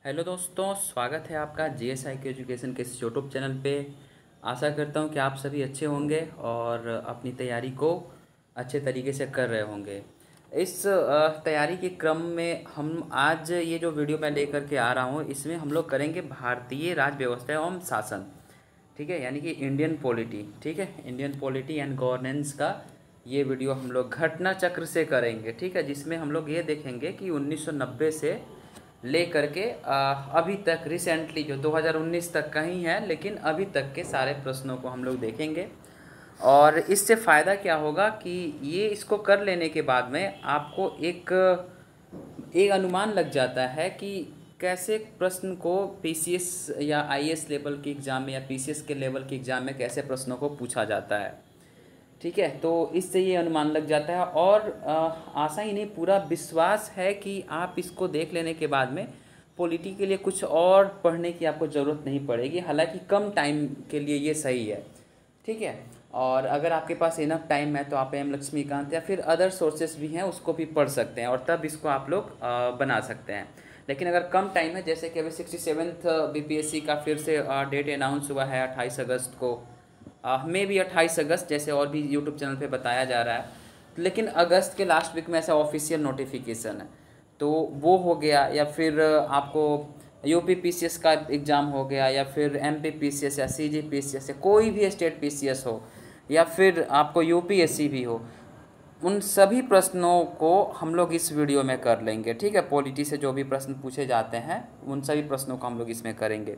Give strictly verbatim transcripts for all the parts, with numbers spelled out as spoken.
Hello दोस्तों, स्वागत है आपका जी एस आई के एजुकेशन के इस यूट्यूब चैनल पे। आशा करता हूँ कि आप सभी अच्छे होंगे और अपनी तैयारी को अच्छे तरीके से कर रहे होंगे। इस अ, तैयारी के क्रम में हम आज ये जो वीडियो मैं लेकर के आ रहा हूँ, इसमें हम लोग करेंगे भारतीय राज्य व्यवस्था एवं शासन। ठीक है, यानी कि इंडियन पॉलिटी। ठीक है, इंडियन पॉलिटी एंड गवर्नेंस का ये वीडियो हम लोग घटना चक्र से करेंगे। ठीक है, जिसमें हम लोग ये देखेंगे कि उन्नीस सौ नब्बे से ले करके अभी तक रिसेंटली जो दो हज़ार उन्नीस तक का ही है, लेकिन अभी तक के सारे प्रश्नों को हम लोग देखेंगे। और इससे फ़ायदा क्या होगा कि ये इसको कर लेने के बाद में आपको एक एक अनुमान लग जाता है कि कैसे प्रश्न को पी सी एस या आई ए एस लेवल के एग्ज़ाम में या पी सी एस के लेवल के एग्ज़ाम में कैसे प्रश्नों को पूछा जाता है। ठीक है, तो इससे ये अनुमान लग जाता है और आ, आशा ही नहीं, पूरा विश्वास है कि आप इसको देख लेने के बाद में पॉलिटी के लिए कुछ और पढ़ने की आपको ज़रूरत नहीं पड़ेगी। हालांकि कम टाइम के लिए ये सही है। ठीक है, और अगर आपके पास इनफ टाइम है तो आप एम लक्ष्मीकांत या फिर अदर सोर्सेस भी हैं उसको भी पढ़ सकते हैं और तब इसको आप लोग आ, बना सकते हैं। लेकिन अगर कम टाइम है, जैसे कि अभी sixty seventh B P S C का फिर से डेट अनाउंस हुआ है अट्ठाईस अगस्त को, मे भी अट्ठाईस अगस्त, जैसे और भी यूट्यूब चैनल पे बताया जा रहा है। लेकिन अगस्त के लास्ट वीक में ऐसा ऑफिशियल नोटिफिकेशन है, तो वो हो गया। या फिर आपको U P P C S का एग्ज़ाम हो गया, या फिर M P P C S या C G P C S या कोई भी स्टेट पी सी एस हो, या फिर आपको यू पी एस सी भी हो, उन सभी प्रश्नों को हम लोग इस वीडियो में कर लेंगे। ठीक है, पॉलिटी से जो भी प्रश्न पूछे जाते हैं उन सभी प्रश्नों को हम लोग इसमें करेंगे।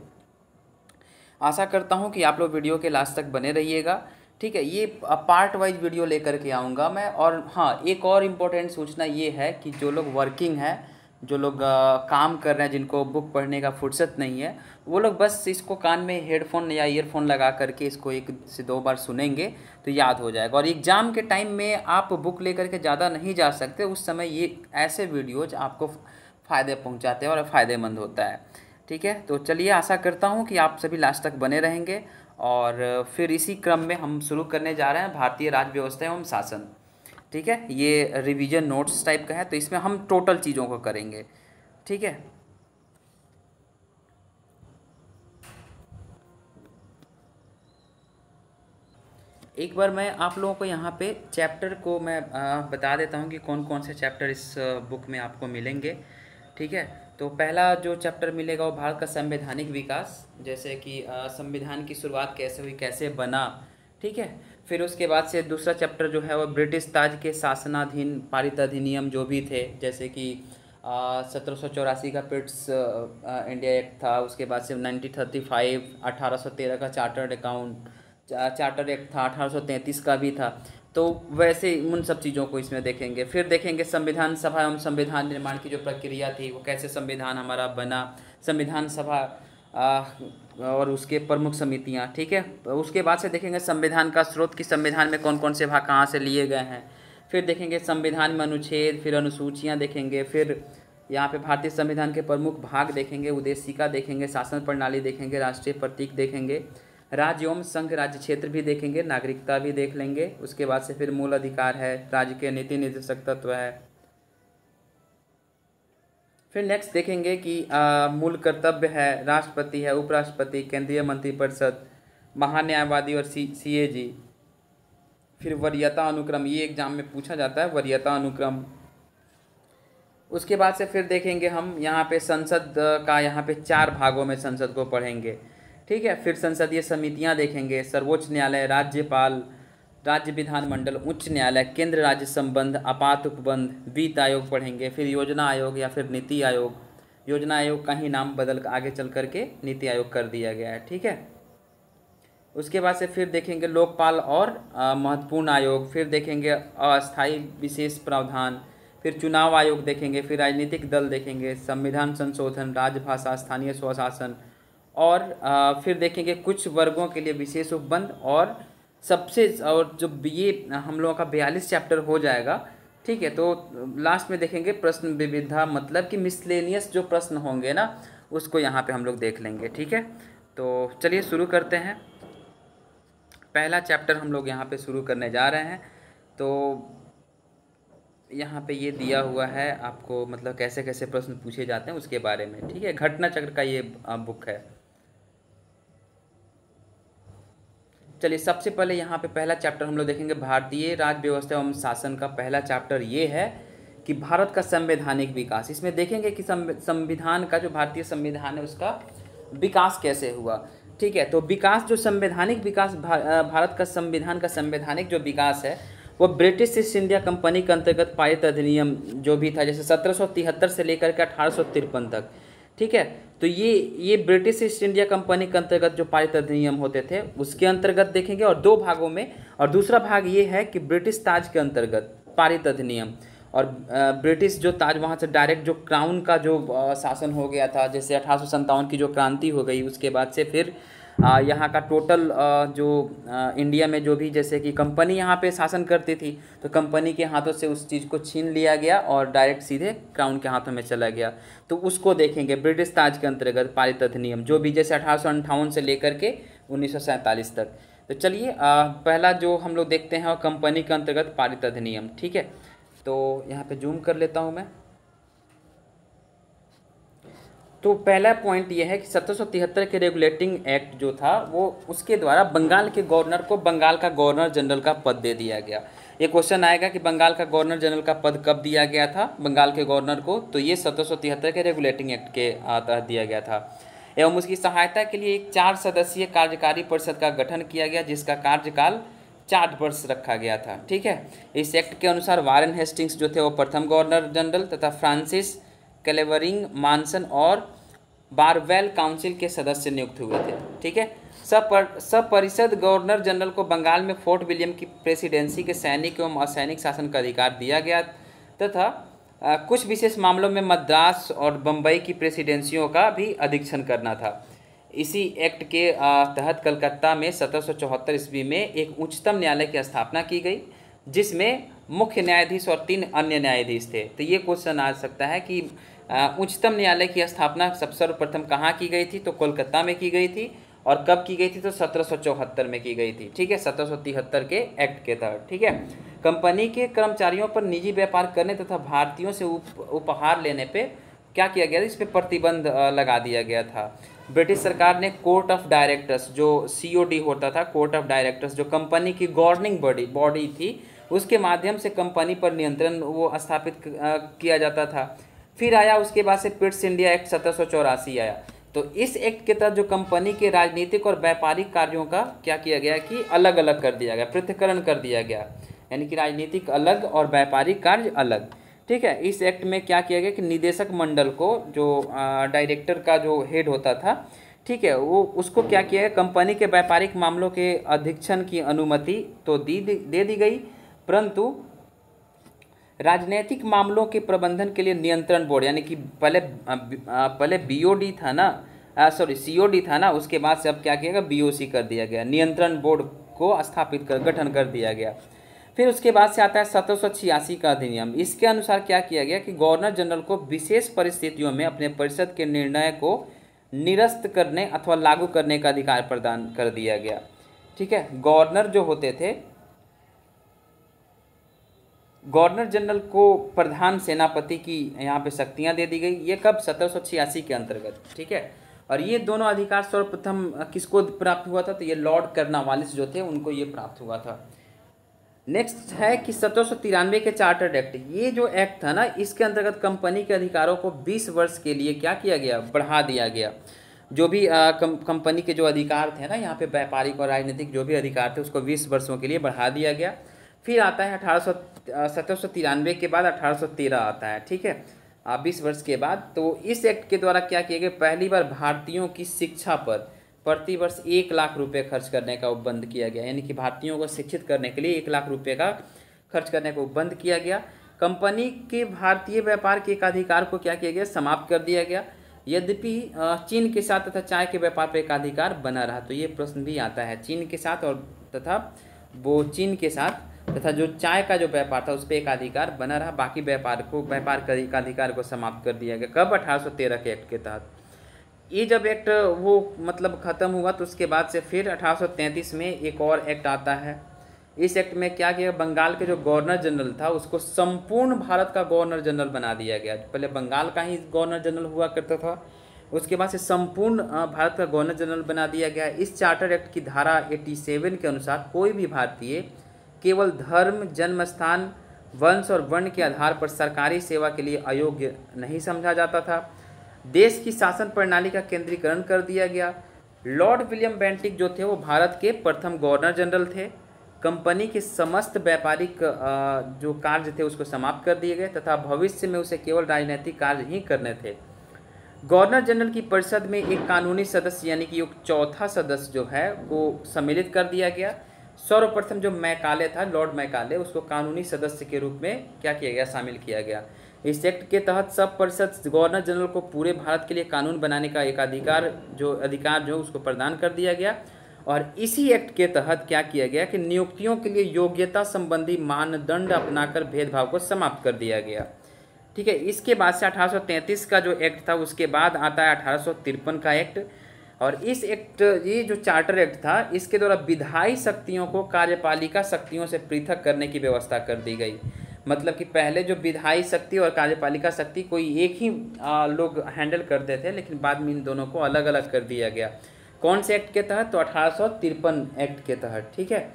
आशा करता हूँ कि आप लोग वीडियो के लास्ट तक बने रहिएगा। ठीक है, ये पार्ट वाइज वीडियो लेकर के आऊँगा मैं। और हाँ, एक और इम्पोर्टेंट सूचना ये है कि जो लोग वर्किंग हैं, जो लोग अ, काम कर रहे हैं, जिनको बुक पढ़ने का फुर्सत नहीं है, वो लोग बस इसको कान में हेडफोन या ईयरफोन लगा करके इसको एक से दो बार सुनेंगे तो याद हो जाएगा। और एग्ज़ाम के टाइम में आप बुक लेकर के ज़्यादा नहीं जा सकते, उस समय ये ऐसे वीडियोज आपको फ़ायदे पहुंचाते हैं और फ़ायदेमंद होता है। ठीक है, तो चलिए, आशा करता हूँ कि आप सभी लास्ट तक बने रहेंगे। और फिर इसी क्रम में हम शुरू करने जा रहे हैं भारतीय राज्य व्यवस्था एवं शासन। ठीक है, ये रिवीजन नोट्स टाइप का है, तो इसमें हम टोटल चीज़ों को करेंगे। ठीक है, एक बार मैं आप लोगों को यहाँ पे चैप्टर को मैं आ, बता देता हूँ कि कौन कौन से चैप्टर इस बुक में आपको मिलेंगे। ठीक है, तो पहला जो चैप्टर मिलेगा वो भारत का संवैधानिक विकास, जैसे कि आ, संविधान की शुरुआत कैसे हुई, कैसे बना। ठीक है, फिर उसके बाद से दूसरा चैप्टर जो है वो ब्रिटिश ताज के शासनाधीन पारित अधिनियम जो भी थे, जैसे कि सत्रह सौ चौरासी का पिट्स इंडिया एक्ट था। उसके बाद से नाइनटीन थर्टी फाइव अठारह सौ तेरह का चार्टर्ड अकाउंट चार्टर एक्ट था, अठारह सौ तैंतीस का भी था। तो वैसे उन सब चीज़ों को इसमें देखेंगे। फिर देखेंगे संविधान सभा एवं संविधान निर्माण की जो प्रक्रिया थी, वो कैसे संविधान हमारा बना, संविधान सभा आ, और उसके प्रमुख समितियां। ठीक है, उसके बाद से देखेंगे संविधान का स्रोत, कि संविधान में कौन कौन से भाग कहाँ से लिए गए हैं। फिर देखेंगे संविधान में अनुच्छेद, फिर अनुसूचियाँ देखेंगे। फिर यहाँ पे भारतीय संविधान के प्रमुख भाग देखेंगे, उद्देशिका देखेंगे, शासन प्रणाली देखेंगे, राष्ट्रीय प्रतीक देखेंगे, राज्य एवं संघ राज्य क्षेत्र भी देखेंगे, नागरिकता भी देख लेंगे। उसके बाद से फिर मूल अधिकार है, राज्य के नीति निर्देशक तत्व है। फिर नेक्स्ट देखेंगे कि आ, मूल कर्तव्य है, राष्ट्रपति है, उपराष्ट्रपति, केंद्रीय मंत्रिपरिषद, महान्यायवादी और सी सी ए जी। फिर वरीयता अनुक्रम, ये एग्जाम में पूछा जाता है, वरीयता अनुक्रम। उसके बाद से फिर देखेंगे हम यहाँ पे संसद का, यहाँ पे चार भागों में संसद को पढ़ेंगे। ठीक है, फिर संसदीय समितियाँ देखेंगे, सर्वोच्च न्यायालय, राज्यपाल, राज्य विधानमंडल, उच्च न्यायालय, केंद्र राज्य संबंध, आपात उपबंध, वित्त आयोग पढ़ेंगे। फिर योजना आयोग या फिर नीति आयोग, योजना आयोग का ही नाम बदल आगे चल करके नीति आयोग कर दिया गया है। ठीक है, उसके बाद से फिर देखेंगे लोकपाल और अ, महत्वपूर्ण आयोग। फिर देखेंगे अस्थायी विशेष प्रावधान। फिर चुनाव आयोग देखेंगे। फिर राजनीतिक दल देखेंगे, संविधान संशोधन, राजभाषा, स्थानीय स्वशासन। और अ, फिर देखेंगे कुछ वर्गों के लिए विशेष उपबंध। और सबसे, और जो ये हम लोगों का बयालीस चैप्टर हो जाएगा। ठीक है, तो लास्ट में देखेंगे प्रश्न विविधा, मतलब कि मिसलेनियस जो प्रश्न होंगे ना, उसको यहाँ पे हम लोग देख लेंगे। ठीक है, तो चलिए शुरू करते हैं। पहला चैप्टर हम लोग यहाँ पे शुरू करने जा रहे हैं। तो यहाँ पे ये दिया हुआ है आपको, मतलब कैसे कैसे प्रश्न पूछे जाते हैं उसके बारे में, ठीक है। घटना चक्र का ये बुक है। चलिए सबसे पहले यहाँ पे पहला चैप्टर हम लोग देखेंगे, भारतीय राज्य व्यवस्था एवं शासन का पहला चैप्टर ये है कि भारत का संवैधानिक विकास। इसमें देखेंगे कि संविधान का जो भारतीय संविधान है उसका विकास कैसे हुआ, ठीक है। तो विकास जो संवैधानिक विकास, भारत का संविधान का संवैधानिक जो विकास है वो ब्रिटिश ईस्ट इंडिया कंपनी के अंतर्गत पारित अधिनियम जो भी था, जैसे सत्रह सौ तिहत्तर से लेकर के अठारह सौ तिरपन तक, ठीक है। तो ये ये ब्रिटिश ईस्ट इंडिया कंपनी के अंतर्गत जो पारित अधिनियम होते थे उसके अंतर्गत देखेंगे, और दो भागों में। और दूसरा भाग ये है कि ब्रिटिश ताज के अंतर्गत पारित अधिनियम, और ब्रिटिश जो ताज वहाँ से डायरेक्ट जो क्राउन का जो शासन हो गया था, जैसे अठारह सौ सत्तावन की जो क्रांति हो गई उसके बाद से फिर यहाँ का टोटल जो इंडिया में जो भी जैसे कि कंपनी यहाँ पे शासन करती थी, तो कंपनी के हाथों से उस चीज़ को छीन लिया गया और डायरेक्ट सीधे क्राउन के हाथों में चला गया। तो उसको देखेंगे ब्रिटिश ताज के अंतर्गत पारित अधिनियम जो भी, जैसे अठारह सौ अंठावन से लेकर के उन्नीस सौ सैंतालीस तक। तो चलिए पहला जो हम लोग देखते हैं वो कंपनी के अंतर्गत पारित अधिनियम, ठीक है। तो यहाँ पे जूम कर लेता हूँ मैं। तो पहला पॉइंट ये है कि सत्रह सौ तिहत्तर के रेगुलेटिंग एक्ट जो था वो उसके द्वारा बंगाल के गवर्नर को बंगाल का गवर्नर जनरल का पद दे दिया गया। ये क्वेश्चन आएगा कि बंगाल का गवर्नर जनरल का पद कब दिया गया था बंगाल के गवर्नर को, तो ये सत्रह सौ तिहत्तर के रेगुलेटिंग एक्ट के तहत दिया गया था। एवं उसकी सहायता के लिए एक चार सदस्यीय कार्यकारी परिषद का गठन किया गया जिसका कार्यकाल चार वर्ष रखा गया था, ठीक है। इस एक्ट के अनुसार वारेन हेस्टिंग्स जो थे वो प्रथम गवर्नर जनरल तथा फ्रांसिस क्लेवरिंग मानसन और बारवेल काउंसिल के सदस्य नियुक्त हुए थे, ठीक है। सपर सपरिषद गवर्नर जनरल को बंगाल में फोर्ट विलियम की प्रेसिडेंसी के सैनिक एवं असैनिक शासन का अधिकार दिया गया तथा कुछ विशेष मामलों में मद्रास और बम्बई की प्रेसिडेंसियों का भी अधीक्षण करना था। इसी एक्ट के तहत कलकत्ता में सत्रह सौ चौहत्तर ईस्वी में एक उच्चतम न्यायालय की स्थापना की गई जिसमें मुख्य न्यायाधीश और तीन अन्य न्यायाधीश थे। तो ये क्वेश्चन आ सकता है कि उच्चतम न्यायालय की स्थापना सबसे सर्वप्रथम कहाँ की गई थी, तो कोलकाता में की गई थी। और कब की गई थी, तो सत्रह सौ चौहत्तर में की गई थी, ठीक है, सत्रह सौ तिहत्तर के एक्ट के तहत, ठीक है। कंपनी के कर्मचारियों पर निजी व्यापार करने तथा भारतीयों से उप, उपहार लेने पे क्या किया गया, इस पर प्रतिबंध लगा दिया गया था। ब्रिटिश सरकार ने कोर्ट ऑफ डायरेक्टर्स जो सीओडी होता था, कोर्ट ऑफ डायरेक्टर्स जो कंपनी की गवर्निंग बॉडी बॉडी थी, उसके माध्यम से कंपनी पर नियंत्रण वो स्थापित किया जाता था। फिर आया उसके बाद से पिट्स इंडिया एक्ट सत्रह सौ चौरासी आया। तो इस एक्ट के तहत जो कंपनी के राजनीतिक और व्यापारिक कार्यों का क्या किया गया कि अलग अलग कर दिया गया, पृथक्करण कर दिया गया, यानी कि राजनीतिक अलग और व्यापारिक कार्य अलग, ठीक है। इस एक्ट में क्या किया गया कि निदेशक मंडल को जो डायरेक्टर का जो हेड होता था, ठीक है, वो उसको क्या किया गया, कंपनी के व्यापारिक मामलों के अधीक्षण की अनुमति तो दी दे दी गई, परंतु राजनीतिक मामलों के प्रबंधन के लिए नियंत्रण बोर्ड, यानी कि पहले पहले बीओडी था ना, सॉरी सीओडी था ना, उसके बाद से अब क्या किया गया, बीओसी कर दिया गया, नियंत्रण बोर्ड को स्थापित कर गठन कर दिया गया। फिर उसके बाद से आता है सत्रह सौ छियासी का अधिनियम। इसके अनुसार क्या किया गया कि गवर्नर जनरल को विशेष परिस्थितियों में अपने परिषद के निर्णय को निरस्त करने अथवा लागू करने का अधिकार प्रदान कर दिया गया, ठीक है। गवर्नर जो होते थे, गवर्नर जनरल को प्रधान सेनापति की यहाँ पे शक्तियाँ दे दी गई। ये कब, सत्रह सौ छियासी के अंतर्गत, ठीक है। और ये दोनों अधिकार सर्वप्रथम किसको प्राप्त हुआ था, तो ये लॉर्ड कर्नवालिस जो थे उनको ये प्राप्त हुआ था। नेक्स्ट है कि सत्रह सौ तिरानवे के चार्टर्ड एक्ट, ये जो एक्ट था ना, इसके अंतर्गत कंपनी के अधिकारों को बीस वर्ष के लिए क्या किया गया, बढ़ा दिया गया। जो भी आ, कम, कंपनी के जो अधिकार थे ना, यहाँ पे व्यापारिक और राजनीतिक जो भी अधिकार थे उसको बीस वर्षों के लिए बढ़ा दिया गया। फिर आता है अठारह सौ सत्रह सौ तिरानवे के बाद अठारह सौ तेरह आता है, ठीक है, बीस वर्ष के बाद। तो इस एक्ट के द्वारा क्या किया गया, पहली बार भारतीयों की शिक्षा पर प्रति वर्ष एक लाख रुपए खर्च करने का उपबंध किया गया, यानी कि भारतीयों को शिक्षित करने के लिए एक लाख रुपए का खर्च करने को उपबंध किया गया। कंपनी के भारतीय व्यापार के एकाधिकार को क्या किया गया, समाप्त कर दिया गया। यद्यपि चीन के साथ तथा चाय के व्यापार पर एकाधिकार बना रहा। तो ये प्रश्न भी आता है, चीन के साथ और तथा वो चीन के साथ तथा जो चाय का जो व्यापार था उस पर एकाधिकार बना रहा, बाकी व्यापार को व्यापार का एकाधिकार को समाप्त कर दिया गया। कब, अठारह सौ तेरह के एक्ट के तहत। ये जब एक्ट वो मतलब ख़त्म हुआ तो उसके बाद से फिर अठारह सौ तैंतीस में एक और एक्ट आता है, इस एक्ट में क्या किया, बंगाल के जो गवर्नर जनरल था उसको संपूर्ण भारत का गवर्नर जनरल बना दिया गया। पहले बंगाल का ही गवर्नर जनरल हुआ करता था, उसके बाद से संपूर्ण भारत का गवर्नर जनरल बना दिया गया। इस चार्टर एक्ट की धारा सत्तासी के अनुसार कोई भी भारतीय केवल धर्म, जन्म स्थान, वंश और वर्ण के आधार पर सरकारी सेवा के लिए अयोग्य नहीं समझा जाता था। देश की शासन प्रणाली का केंद्रीकरण कर दिया गया। लॉर्ड विलियम बेंटिक जो थे वो भारत के प्रथम गवर्नर जनरल थे। कंपनी के समस्त व्यापारिक जो कार्य थे उसको समाप्त कर दिए गए तथा भविष्य में उसे केवल राजनीतिक कार्य ही करने थे। गवर्नर जनरल की परिषद में एक कानूनी सदस्य यानी कि एक चौथा सदस्य जो है वो सम्मिलित कर दिया गया। सर्वप्रथम जो मैकाले था, लॉर्ड मैकाले, उसको कानूनी सदस्य के रूप में क्या किया गया, शामिल किया गया। इस एक्ट के तहत सब परिषद गवर्नर जनरल को पूरे भारत के लिए कानून बनाने का एक अधिकार जो अधिकार जो उसको प्रदान कर दिया गया। और इसी एक्ट के तहत क्या किया गया कि नियुक्तियों के लिए योग्यता संबंधी मानदंड अपनाकर भेदभाव को समाप्त कर दिया गया। ठीक है, इसके बाद से अठारह सौ तैंतीस का जो एक्ट था उसके बाद आता है अठारह सौ तिरपन का एक्ट। और इस एक्ट, ये जो चार्टर एक्ट था, इसके द्वारा विधायी शक्तियों को कार्यपालिका शक्तियों से पृथक करने की व्यवस्था कर दी गई। मतलब कि पहले जो विधायी शक्ति और कार्यपालिका शक्ति कोई एक ही आ, लोग हैंडल करते थे, लेकिन बाद में इन दोनों को अलग अलग कर दिया गया। कौन से एक्ट के तहत, तो अठारह सौ तिरपन एक्ट के तहत। ठीक है,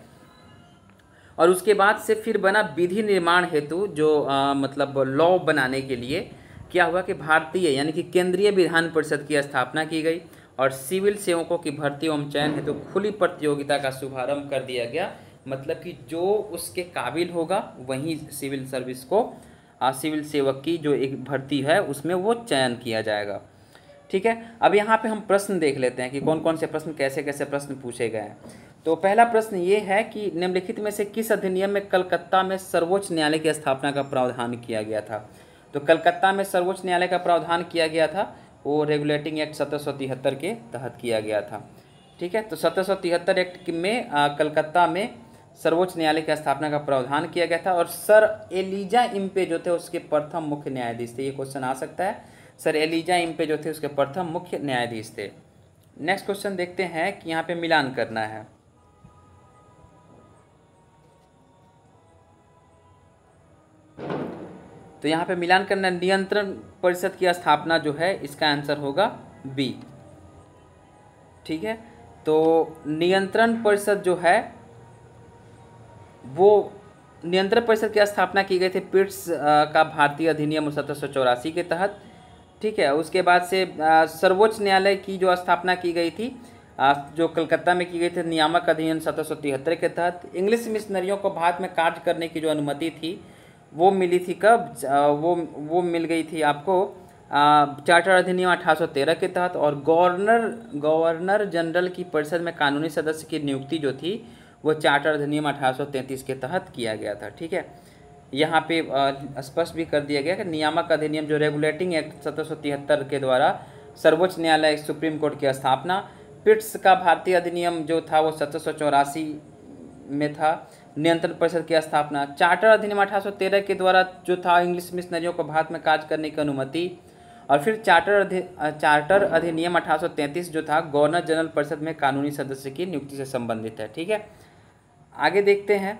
और उसके बाद से फिर बना विधि निर्माण हेतु जो आ, मतलब लॉ बनाने के लिए क्या हुआ कि भारतीय यानी कि केंद्रीय विधान परिषद की स्थापना की गई और सिविल सेवकों की भर्ती एवं चयन हेतु खुली प्रतियोगिता का शुभारंभ कर दिया गया। मतलब कि जो उसके काबिल होगा वहीं सिविल सर्विस को आ, सिविल सेवक की जो एक भर्ती है उसमें वो चयन किया जाएगा। ठीक है, अब यहाँ पे हम प्रश्न देख लेते हैं कि कौन कौन से प्रश्न, कैसे कैसे प्रश्न पूछे गए हैं। तो पहला प्रश्न ये है कि निम्नलिखित में से किस अधिनियम में कलकत्ता में सर्वोच्च न्यायालय की स्थापना का प्रावधान किया गया था। तो कलकत्ता में सर्वोच्च न्यायालय का प्रावधान किया गया था वो रेगुलेटिंग एक्ट सत्रह सौ तिहत्तर के तहत किया गया था। ठीक है, तो सत्रह सौ तिहत्तर एक्ट में आ, कलकत्ता में सर्वोच्च न्यायालय की स्थापना का प्रावधान किया गया था। और सर एलिजा इम्पे जो थे उसके प्रथम मुख्य न्यायाधीश थे। ये क्वेश्चन आ सकता है, सर एलिजा इम्पे जो थे उसके प्रथम मुख्य न्यायाधीश थे। नेक्स्ट क्वेश्चन देखते हैं कि यहाँ पे मिलान करना है। तो यहाँ पे मिलान करना, नियंत्रण परिषद की स्थापना जो है इसका आंसर होगा बी। ठीक है, तो नियंत्रण परिषद जो है वो नियंत्रण परिषद की स्थापना की गई थी पिट्स का भारतीय अधिनियम सत्रह सौ चौरासी के तहत। ठीक है, उसके बाद से सर्वोच्च न्यायालय की जो स्थापना की गई थी जो कलकत्ता में की गई थी नियामक अधिनियम सत्रह सौ तिहत्तर के तहत। इंग्लिश मिशनरियों को भारत में कार्य करने की जो अनुमति थी वो मिली थी कब, वो वो मिल गई थी आपको चार्टर अधिनियम अठारह सौ तेरह के तहत। और गवर्नर गवर्नर जनरल की परिषद में कानूनी सदस्य की नियुक्ति जो थी वो चार्टर अधिनियम अठारह सौ तैंतीस के तहत किया गया था। ठीक है, यहाँ पे स्पष्ट भी कर दिया गया कि नियामक अधिनियम जो रेगुलेटिंग एक्ट सत्रह सौ तिहत्तर के द्वारा सर्वोच्च न्यायालय सुप्रीम कोर्ट की स्थापना। पिट्स का भारतीय अधिनियम जो था वो सत्रह सौ चौरासी में था। नियंत्रण परिषद की स्थापना, चार्टर अधिनियम अठारह सौ तेरह के द्वारा जो था इंग्लिश मिशनरियों को भारत में कार्य करने की अनुमति। और फिर चार्टर अधि चार्टर अधिनियम अठारह सौ तैंतीस जो था गवर्नर जनरल परिषद में कानूनी सदस्य की नियुक्ति से संबंधित है। ठीक है, आगे देखते हैं।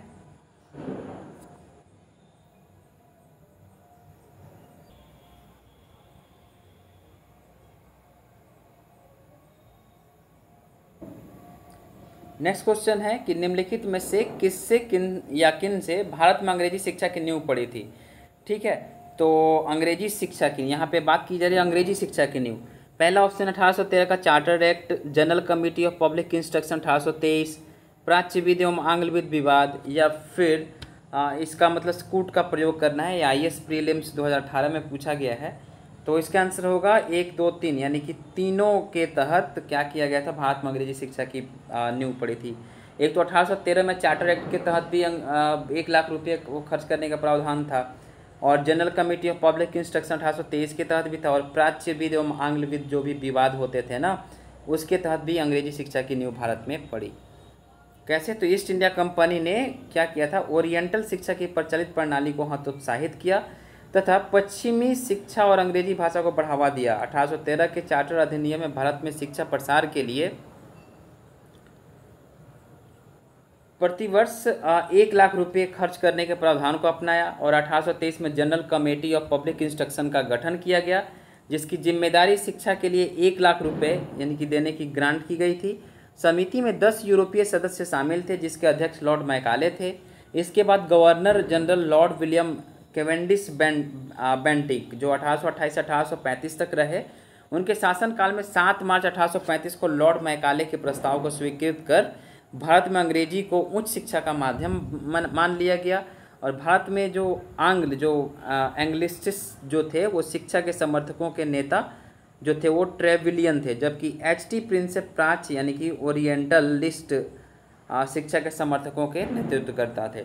नेक्स्ट क्वेश्चन है कि निम्नलिखित में से किससे किन या किन से भारत में अंग्रेजी शिक्षा की नींव पड़ी थी। ठीक है, तो अंग्रेजी शिक्षा की यहाँ पे बात की जा रही है, अंग्रेजी शिक्षा की नींव। पहला ऑप्शन अठारह सौ तेरह का charter act, general committee of public instruction अठारह सौ तेईस, प्राच्यविद एवं आंग्लविद विवाद, या फिर आ, इसका मतलब स्कूट का प्रयोग करना है। आई एस प्रीलिम्स दो हज़ार अठारह में पूछा गया है। तो इसका आंसर होगा एक दो तीन, यानी कि तीनों के तहत क्या किया गया था, भारत में अंग्रेजी शिक्षा की नींव पड़ी थी। एक तो अठारह सौ तेरह में चार्टर एक्ट के तहत भी एक लाख रुपये को खर्च करने का प्रावधान था, और general committee of public instruction अठारह सौ तेईस के तहत भी था, और प्राच्यविद एवं आंग्लविद जो भी विवाद होते थे ना उसके तहत भी अंग्रेजी शिक्षा की नींव भारत में पड़ी। कैसे, तो ईस्ट इंडिया कंपनी ने क्या किया था, ओरिएंटल शिक्षा की प्रचलित प्रणाली को हतोत्साहित किया तथा पश्चिमी शिक्षा और अंग्रेजी भाषा को बढ़ावा दिया। अठारह सौ तेरह के चार्टर अधिनियम में भारत में शिक्षा प्रसार के लिए प्रतिवर्ष अ, एक लाख रुपए खर्च करने के प्रावधान को अपनाया और अठारह सौ तेईस में general committee of public instruction का गठन किया गया, जिसकी जिम्मेदारी शिक्षा के लिए एक लाख रुपए यानी कि देने की ग्रांट की गई थी। समिति में दस यूरोपीय सदस्य शामिल थे, जिसके अध्यक्ष लॉर्ड मैकाले थे। इसके बाद governor general Lord William Cavendish Ben Bentinck, जो अठारह सौ अट्ठाईस से अठारह सौ पैंतीस तक रहे। उनके शासनकाल में सात मार्च अठारह सौ पैंतीस को लॉर्ड मैकाले के प्रस्ताव को स्वीकृत कर भारत में अंग्रेजी को उच्च शिक्षा का माध्यम मान लिया गया और भारत में जो आंग्ल जो एंग्लिसिस्ट जो थे वो शिक्षा के समर्थकों के नेता जो थे वो ट्रेविलियन थे, जबकि एच टी प्रिंसेप प्राच्य यानी कि ओरिएंटलिस्ट शिक्षा के समर्थकों के नेतृत्व करता थे।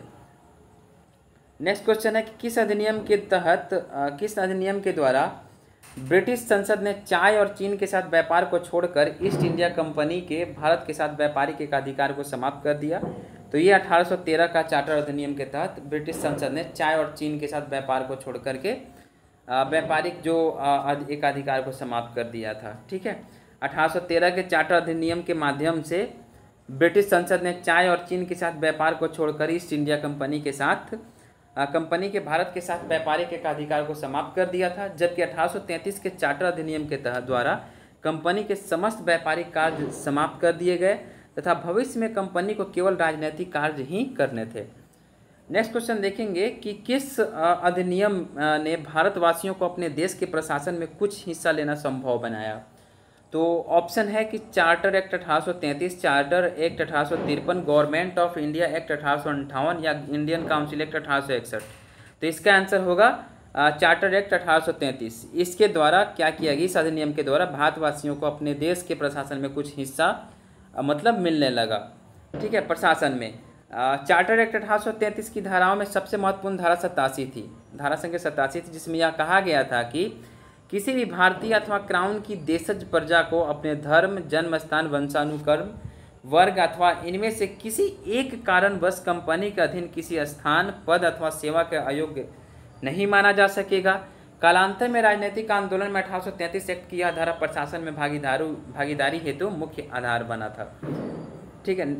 नेक्स्ट क्वेश्चन है कि किस अधिनियम के तहत किस अधिनियम के द्वारा ब्रिटिश संसद ने चाय और चीन के साथ व्यापार को छोड़कर ईस्ट इंडिया कंपनी के भारत के साथ व्यापारिक एकाधिकार को समाप्त कर दिया? तो ये अठारह सौ तेरह का चार्टर अधिनियम के तहत ब्रिटिश संसद ने चाय और चीन के साथ व्यापार को छोड़ करके व्यापारिक जो एकाधिकार को समाप्त कर दिया था। ठीक है, अठारह सौ तेरह के चार्टर अधिनियम के माध्यम से ब्रिटिश संसद ने चाय और चीन के साथ व्यापार को छोड़कर ईस्ट इंडिया कंपनी के साथ कंपनी के भारत के साथ व्यापारिक एकाधिकार को समाप्त कर दिया था, जबकि अठारह सौ तैंतीस के चार्टर अधिनियम के तहत द्वारा कंपनी के समस्त व्यापारिक कार्य समाप्त कर दिए गए तथा भविष्य में कंपनी को केवल राजनीतिक कार्य ही करने थे। नेक्स्ट क्वेश्चन देखेंगे कि किस अधिनियम ने भारतवासियों को अपने देश के प्रशासन में कुछ हिस्सा लेना संभव बनाया? तो ऑप्शन है कि चार्टर एक्ट अठारह सौ तैंतीस, चार्टर एक्ट अठारह सौ तिरपन, गवर्नमेंट ऑफ इंडिया एक्ट अठारह सौ अंठावन या इंडियन काउंसिल एक्ट अठारह सौ इकसठ। तो इसका आंसर होगा चार्टर एक्ट अठारह सौ तैंतीस। इसके द्वारा क्या किया गया? इस अधिनियम के द्वारा भारतवासियों को अपने देश के प्रशासन में कुछ हिस्सा मतलब मिलने लगा। ठीक है, प्रशासन में चार्टर एक्ट अठारह सौ तैंतीस की धाराओं में सबसे महत्वपूर्ण धारा सतासी थी, धारा संख्या सतासी थी, जिसमें यह कहा गया था कि किसी भी भारतीय अथवा क्राउन की देशज प्रजा को अपने धर्म, जन्म स्थान, वंशानुक्रम, वर्ग अथवा इनमें से किसी एक कारणवश कंपनी के अधीन किसी स्थान, पद अथवा सेवा के अयोग्य नहीं माना जा सकेगा। कालांतर में राजनीतिक आंदोलन में अठारह सौ तैंतीस एक्ट की यह धारा प्रशासन में भागीदारू भागीदारी हेतु मुख्य आधार बना था। ठीक है,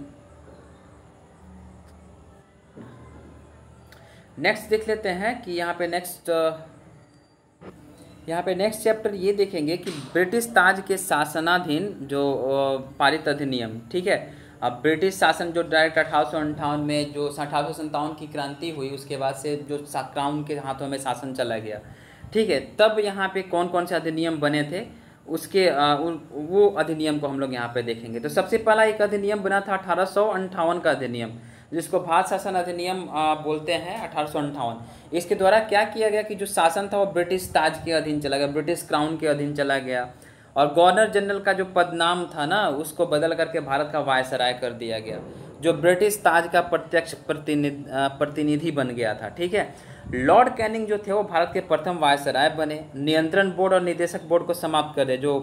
नेक्स्ट देख लेते हैं कि यहाँ पे नेक्स्ट यहाँ पे नेक्स्ट चैप्टर ये देखेंगे कि ब्रिटिश ताज के शासनाधीन जो पारित अधिनियम। ठीक है, अब ब्रिटिश शासन जो डायरेक्ट अठारह सौ अंठावन में जो अठारह सौ संतावन की क्रांति हुई उसके बाद से जो क्राउन के हाथों में शासन चला गया। ठीक है, तब यहाँ पे कौन कौन से अधिनियम बने थे उसके आ, वो अधिनियम को हम लोग यहाँ पे देखेंगे। तो सबसे पहला एक अधिनियम बना था अठारह सौ अंठावन का अधिनियम, जिसको भारत शासन अधिनियम बोलते हैं अठारह सौ अंठावन। इसके द्वारा क्या किया गया कि जो शासन था वो ब्रिटिश ताज के अधीन चला गया, ब्रिटिश क्राउन के अधीन चला गया और गवर्नर जनरल का जो पदनाम था ना उसको बदल करके भारत का वायसराय कर दिया गया, जो ब्रिटिश ताज का प्रत्यक्ष प्रतिनिधि प्रतिनिधि बन गया था। ठीक है, लॉर्ड कैनिंग जो थे वो भारत के प्रथम वायसराय बने। नियंत्रण बोर्ड और निदेशक बोर्ड को समाप्त कर दे, जो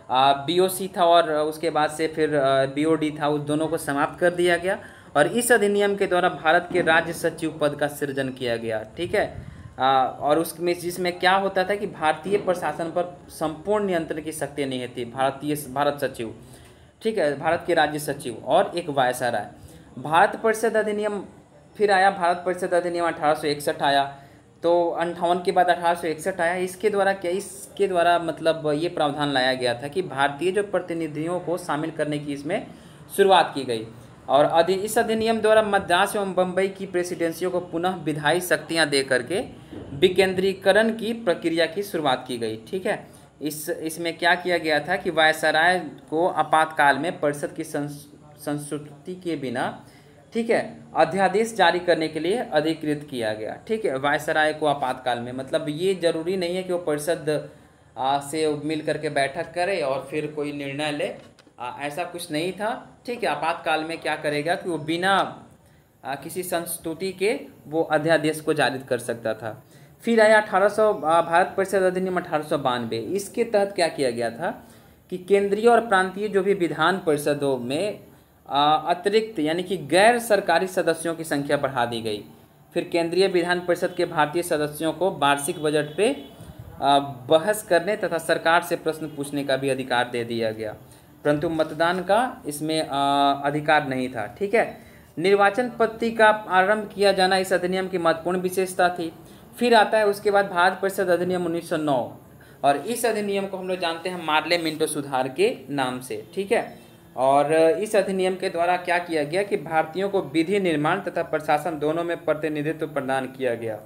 बीओसी था और उसके बाद से फिर बीओडी था, उस दोनों को समाप्त कर दिया गया और इस अधिनियम के द्वारा भारत के राज्य सचिव पद का सृजन किया गया। ठीक है, आ, और उसमें जिसमें क्या होता था कि भारतीय प्रशासन पर संपूर्ण नियंत्रण की शक्ति नहीं थी, भारतीय भारत सचिव। ठीक है, भारत के राज्य सचिव और एक वायसराय। भारत परिषद अधिनियम फिर आया, भारत परिषद अधिनियम अठारह सौ इकसठ आया, तो अंठावन के बाद अठारह सौ इकसठ आया। इसके द्वारा क्या इसके द्वारा मतलब ये प्रावधान लाया गया था कि भारतीय जो प्रतिनिधियों को शामिल करने की इसमें शुरुआत की गई और अधि इस अधिनियम द्वारा मद्रास एवं बम्बई की प्रेसिडेंसियों को पुनः विधायी शक्तियां दे करके विकेंद्रीकरण की प्रक्रिया की शुरुआत की गई। ठीक है, इस इसमें क्या किया गया था कि वायसराय को आपातकाल में परिषद की संस्तुति के बिना ठीक है अध्यादेश जारी करने के लिए अधिकृत किया गया। ठीक है, वायसराय को आपातकाल में मतलब ये जरूरी नहीं है कि वो परिषद से मिल करके बैठक करे और फिर कोई निर्णय ले, आ, ऐसा कुछ नहीं था। ठीक है, आपातकाल में क्या करेगा कि वो बिना आ, किसी संस्तुति के वो अध्यादेश को जारी कर सकता था। फिर आया अठारह सौ भारत परिषद अधिनियम अठारह सौ बानवे। इसके तहत क्या किया गया था कि केंद्रीय और प्रांतीय जो भी विधान परिषदों में अतिरिक्त यानी कि गैर सरकारी सदस्यों की संख्या बढ़ा दी गई। फिर केंद्रीय विधान परिषद के भारतीय सदस्यों को वार्षिक बजट पे बहस करने तथा सरकार से प्रश्न पूछने का भी अधिकार दे दिया गया, परंतु मतदान का इसमें अधिकार नहीं था। ठीक है, निर्वाचन पद्धति का आरंभ किया जाना इस अधिनियम की महत्वपूर्ण विशेषता थी। फिर आता है उसके बाद भारत परिषद अधिनियम उन्नीस सौ नौ, और इस अधिनियम को हम लोग जानते हैं मार्ले मिंटो सुधार के नाम से, ठीक है। और इस अधिनियम के द्वारा क्या किया गया कि भारतीयों को विधि निर्माण तथा प्रशासन दोनों में प्रतिनिधित्व प्रदान किया गया।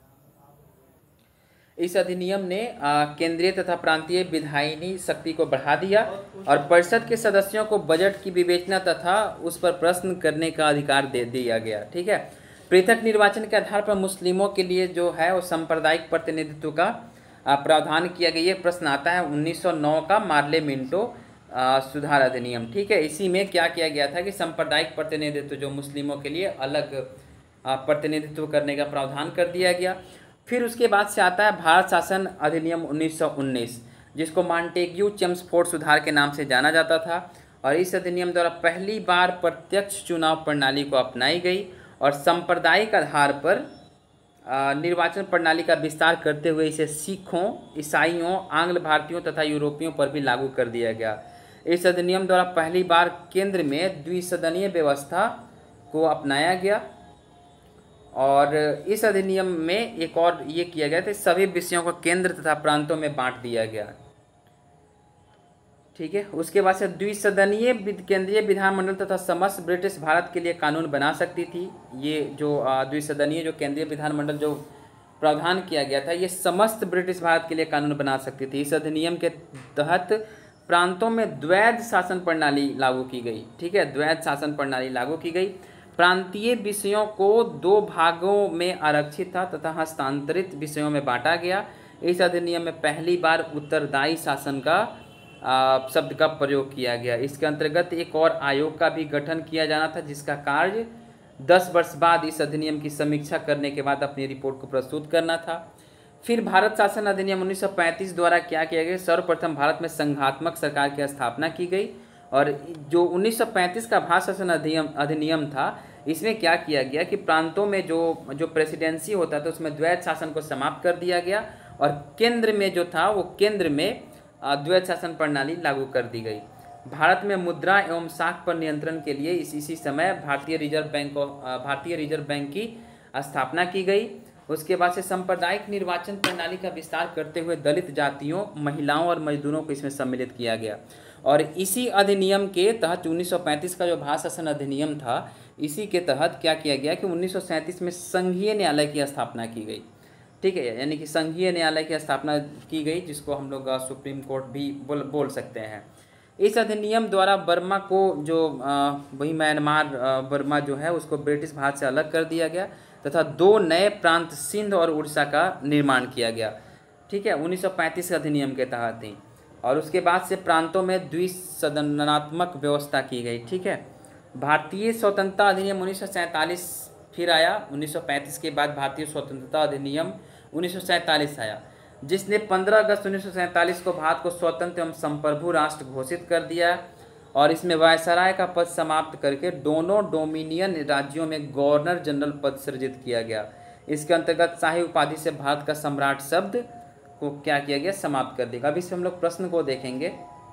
इस अधिनियम ने केंद्रीय तथा प्रांतीय विधायिनी शक्ति को बढ़ा दिया और परिषद के सदस्यों को बजट की विवेचना तथा उस पर प्रश्न करने का अधिकार दे दिया गया, ठीक है। पृथक निर्वाचन के आधार पर मुस्लिमों के लिए जो है वो सांप्रदायिक प्रतिनिधित्व का प्रावधान किया गया। ये प्रश्न आता है उन्नीस सौ नौ का मार्ले मिंटो सुधार अधिनियम, ठीक है। इसी में क्या किया गया था कि सांप्रदायिक प्रतिनिधित्व जो मुस्लिमों के लिए अलग प्रतिनिधित्व करने का प्रावधान कर दिया गया। फिर उसके बाद से आता है भारत शासन अधिनियम उन्नीस सौ उन्नीस, जिसको मॉन्टेग्यू चेम्सफोर्ड सुधार के नाम से जाना जाता था। और इस अधिनियम द्वारा पहली बार प्रत्यक्ष चुनाव प्रणाली को अपनाई गई और सांप्रदायिक आधार पर निर्वाचन प्रणाली का विस्तार करते हुए इसे सिखों, ईसाइयों, आंग्ल भारतीयों तथा यूरोपियों पर भी लागू कर दिया गया। इस अधिनियम द्वारा पहली बार केंद्र में द्विसदनीय व्यवस्था को अपनाया गया और इस अधिनियम में एक और ये किया गया था, सभी विषयों को केंद्र तथा प्रांतों में बांट दिया गया, ठीक है। उसके बाद से द्विसदनीय केंद्रीय विधानमंडल तथा समस्त ब्रिटिश भारत के लिए कानून बना सकती थी। ये जो द्विसदनीय जो केंद्रीय विधानमंडल जो प्रावधान किया गया था, ये समस्त ब्रिटिश भारत के लिए कानून बना सकती थी। इस अधिनियम के तहत प्रांतों में द्वैध शासन प्रणाली लागू की गई, ठीक है। द्वैध शासन प्रणाली लागू की गई। प्रांतीय विषयों को दो भागों में आरक्षित था तथा हस्तांतरित विषयों में बांटा गया। इस अधिनियम में पहली बार उत्तरदायी शासन का शब्द का प्रयोग किया गया। इसके अंतर्गत एक और आयोग का भी गठन किया जाना था, जिसका कार्य दस वर्ष बाद इस अधिनियम की समीक्षा करने के बाद अपनी रिपोर्ट को प्रस्तुत करना था। फिर भारत शासन अधिनियम उन्नीस सौ पैंतीस द्वारा क्या किया गया, सर्वप्रथम भारत में संघात्मक सरकार की स्थापना की गई। और जो उन्नीस सौ पैंतीस का भारत शासन अधिनियम अधिनियम था, इसमें क्या किया गया कि प्रांतों में जो जो प्रेसिडेंसी होता था उसमें द्वैध शासन को समाप्त कर दिया गया और केंद्र में जो था वो केंद्र में द्वैध शासन प्रणाली लागू कर दी गई। भारत में मुद्रा एवं साख पर नियंत्रण के लिए इस इसी समय भारतीय रिजर्व बैंक को भारतीय रिजर्व बैंक की स्थापना की गई। उसके बाद से सांप्रदायिक निर्वाचन प्रणाली का विस्तार करते हुए दलित जातियों, महिलाओं और मजदूरों को इसमें सम्मिलित किया गया। और इसी अधिनियम के तहत उन्नीस सौ पैंतीस का जो भारत शासन अधिनियम था, इसी के तहत क्या किया गया कि उन्नीस सौ सैंतीस में संघीय न्यायालय की स्थापना की गई, ठीक है। यानी कि संघीय न्यायालय की स्थापना की गई, जिसको हम लोग सुप्रीम कोर्ट भी बोल बोल सकते हैं। इस अधिनियम द्वारा बर्मा को जो वही म्यांमार बर्मा जो है उसको ब्रिटिश भारत से अलग कर दिया गया तथा दो नए प्रांत सिंध और उड़ीसा का निर्माण किया गया, ठीक है, उन्नीस सौ पैंतीस के अधिनियम के तहत ही। और उसके बाद से प्रांतों में द्विसदनात्मक व्यवस्था की गई, ठीक है। भारतीय स्वतंत्रता अधिनियम उन्नीस सौ सैंतालीस फिर आया। उन्नीस सौ पैंतीस के बाद भारतीय स्वतंत्रता अधिनियम उन्नीस सौ सैंतालीस आया, जिसने पंद्रह अगस्त उन्नीस सौ सैंतालीस को भारत को स्वतंत्र एवं संप्रभु राष्ट्र घोषित कर दिया। और इसमें वायसराय का पद समाप्त करके दोनों डोमिनियन राज्यों में गवर्नर जनरल पद सृजित किया गया। इसके अंतर्गत शाही उपाधि से भारत का सम्राट शब्द को क्या किया गया, समाप्त कर दिया। अभी से हम लोग प्रश्न को देखेंगे